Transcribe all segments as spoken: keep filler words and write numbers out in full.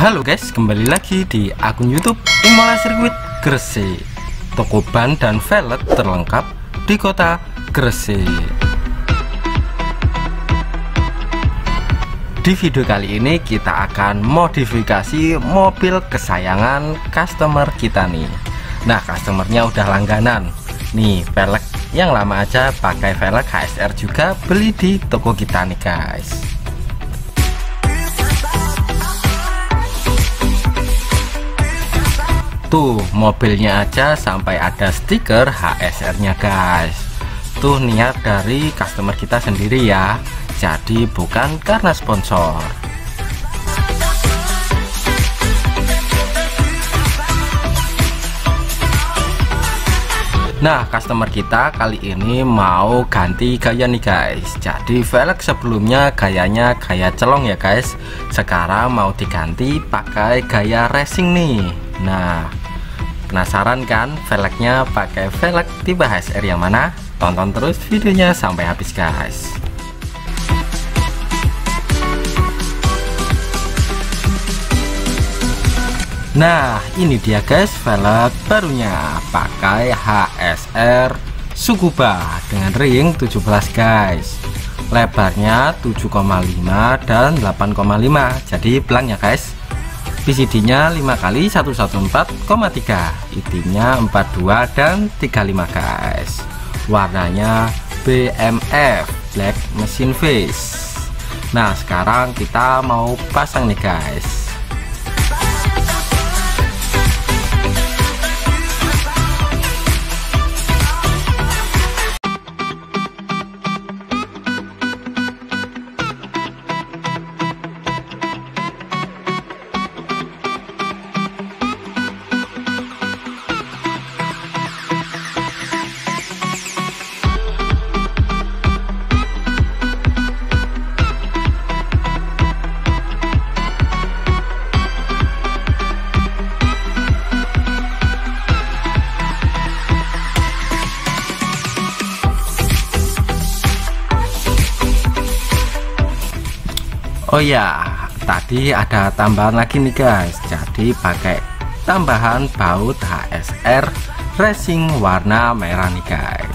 Halo guys, kembali lagi di akun YouTube Imola Sirkuit Gresik. Toko ban dan velg terlengkap di kota Gresik. Di video kali ini kita akan modifikasi mobil kesayangan customer kita nih. Nah, customernya udah langganan nih, velg yang lama aja pakai velg H S R juga beli di toko kita nih guys. Tuh, mobilnya aja sampai ada stiker H S R nya guys. Tuh niat dari customer kita sendiri ya, jadi bukan karena sponsor. Nah, customer kita kali ini mau ganti gaya nih guys. Jadi velg sebelumnya gayanya gaya celong ya guys, sekarang mau diganti pakai gaya racing nih. Nah, penasaran kan velgnya pakai velg tipe H S R yang mana? Tonton terus videonya sampai habis guys. Nah, ini dia guys velg barunya pakai H S R Tsukuba dengan ring tujuh belas guys. Lebarnya tujuh koma lima dan delapan koma lima, jadi belang ya guys. P C D-nya lima kali seratus empat belas koma tiga, I T-nya empat puluh dua dan tiga puluh lima guys. Warnanya B M F Black Machine Face. Nah, sekarang kita mau pasang nih guys. Oh ya, tadi ada tambahan lagi nih guys. Jadi pakai tambahan baut H S R Racing warna merah nih guys.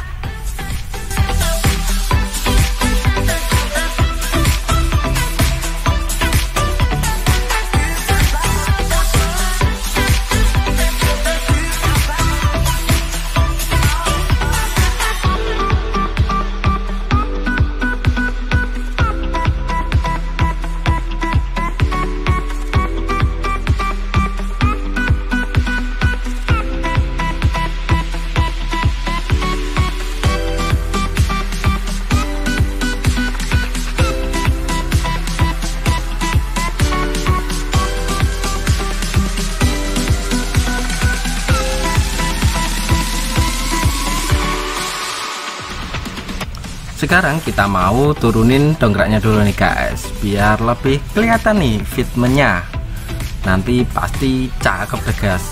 Sekarang kita mau turunin dongkraknya dulu nih guys, biar lebih kelihatan nih fitmentnya. Nanti pasti cakep deh guys.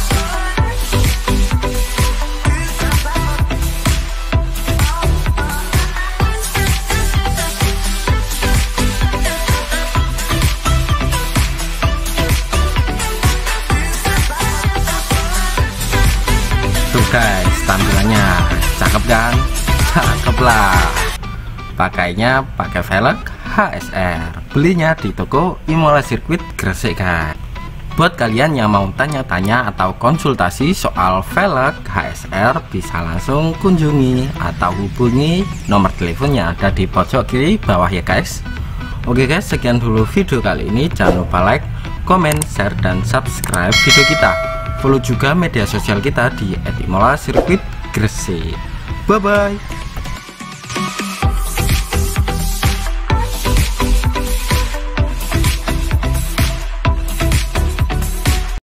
Tuh guys, tampilannya cakep kan? Cakep lah. Pakainya pakai velg H S R. Belinya di toko Imola Sirkuit Gresik guys. Buat kalian yang mau tanya-tanya atau konsultasi soal velg H S R, bisa langsung kunjungi atau hubungi nomor teleponnya ada di pojok kiri bawah ya guys. Oke guys, sekian dulu video kali ini. Jangan lupa like, komen, share, dan subscribe video kita. Follow juga media sosial kita di et imola sirkuit gresik. Bye bye.